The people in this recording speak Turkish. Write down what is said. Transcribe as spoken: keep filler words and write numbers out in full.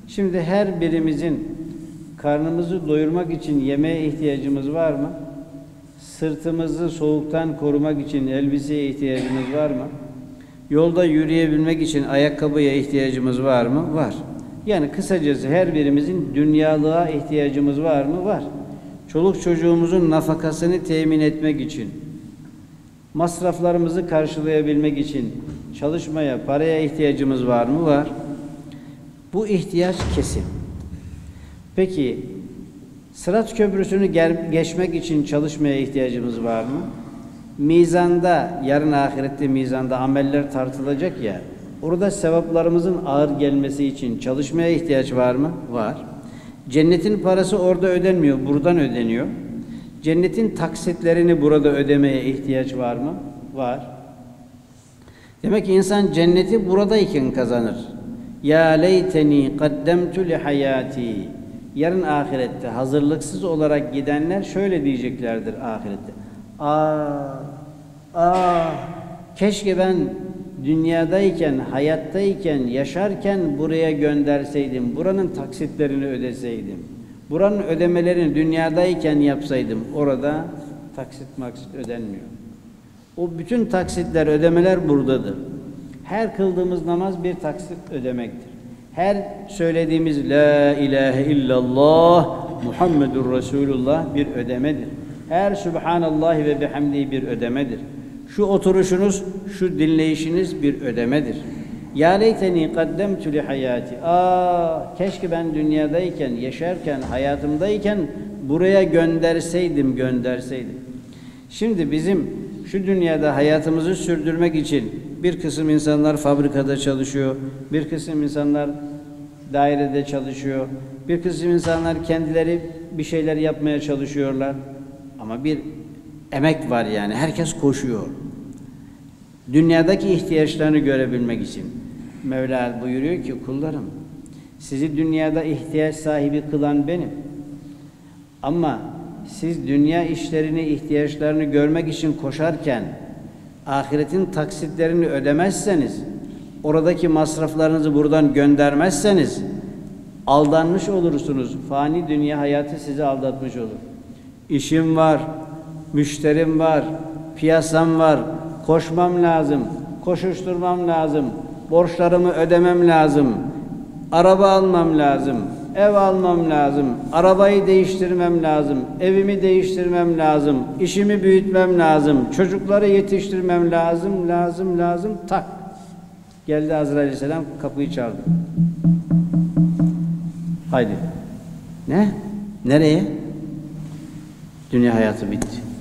Şimdi her birimizin karnımızı doyurmak için yemeğe ihtiyacımız var mı? Sırtımızı soğuktan korumak için elbiseye ihtiyacımız var mı? Yolda yürüyebilmek için ayakkabıya ihtiyacımız var mı? Var. Yani kısacası her birimizin dünyalığa ihtiyacımız var mı? Var. Çoluk çocuğumuzun nafakasını temin etmek için, masraflarımızı karşılayabilmek için çalışmaya, paraya ihtiyacımız var mı? Var. Bu ihtiyaç kesin. Peki, Sırat Köprüsü'nü geçmek için çalışmaya ihtiyacımız var mı? Mizanda, yarın ahirette mizanda ameller tartılacak ya, orada sevaplarımızın ağır gelmesi için çalışmaya ihtiyaç var mı? Var. Cennetin parası orada ödenmiyor, buradan ödeniyor. Cennetin taksitlerini burada ödemeye ihtiyaç var mı? Var. Demek ki insan cenneti buradayken kazanır. Ya leyteni qaddemtu li hayati. Yarın ahirette hazırlıksız olarak gidenler şöyle diyeceklerdir ahirette. Aa, aa, keşke ben dünyadayken, hayattayken, yaşarken buraya gönderseydim, buranın taksitlerini ödeseydim, buranın ödemelerini dünyadayken yapsaydım, orada taksit maksit ödenmiyor. O bütün taksitler, ödemeler buradadır. Her kıldığımız namaz bir taksit ödemektir. Her söylediğimiz La ilahe illallah Muhammedur Resulullah bir ödemedir. Her Subhanallah ve bihamdihi bir ödemedir. Şu oturuşunuz, şu dinleyişiniz bir ödemedir. Ya leyteni qaddemtu li hayati. Aa, keşke ben dünyadayken, yaşarken, hayatımdayken buraya gönderseydim, gönderseydim. Şimdi bizim şu dünyada hayatımızı sürdürmek için bir kısım insanlar fabrikada çalışıyor, bir kısım insanlar dairede çalışıyor, bir kısım insanlar kendileri bir şeyler yapmaya çalışıyorlar. Ama bir emek var yani, herkes koşuyor. Dünyadaki ihtiyaçlarını görebilmek için. Mevla buyuruyor ki kullarım, sizi dünyada ihtiyaç sahibi kılan benim. Ama siz dünya işlerini, ihtiyaçlarını görmek için koşarken ahiretin taksitlerini ödemezseniz, oradaki masraflarınızı buradan göndermezseniz aldanmış olursunuz. Fani dünya hayatı sizi aldatmış olur. İşim var, müşterim var, piyasam var, koşmam lazım, koşuşturmam lazım, borçlarımı ödemem lazım, araba almam lazım, ev almam lazım, arabayı değiştirmem lazım, evimi değiştirmem lazım, işimi büyütmem lazım, çocukları yetiştirmem lazım, lazım, lazım, tak. Geldi Azrail Aleyhisselam, kapıyı çaldı. Haydi. Ne? Nereye? Dünya hayatı bitti.